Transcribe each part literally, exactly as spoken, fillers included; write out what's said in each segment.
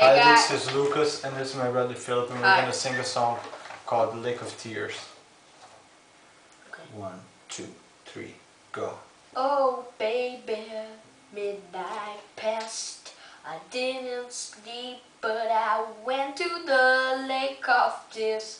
Hi, guys. this is Lucas and this is my brother Philip, and we're Hi. gonna sing a song called Lake of Tears. Okay. One, two, three, go. Oh baby, midnight passed. I didn't sleep, but I went to the lake of tears.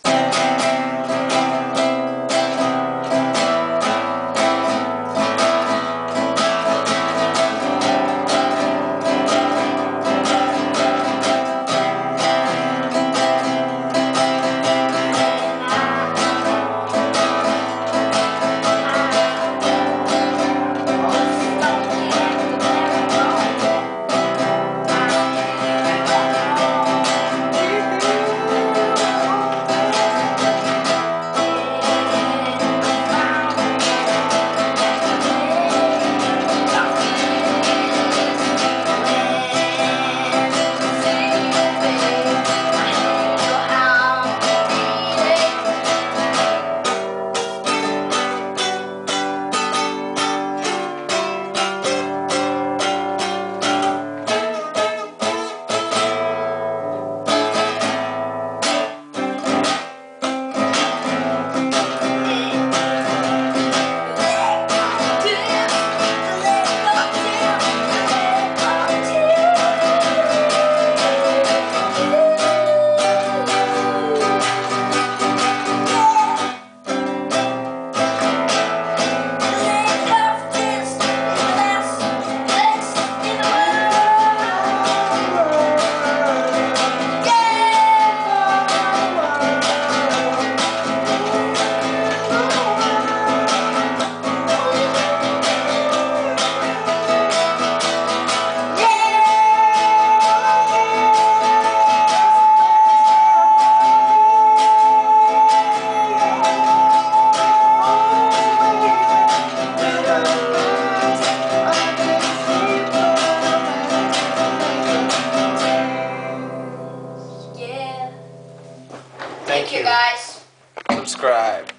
Thank Thank you you. guys. Subscribe.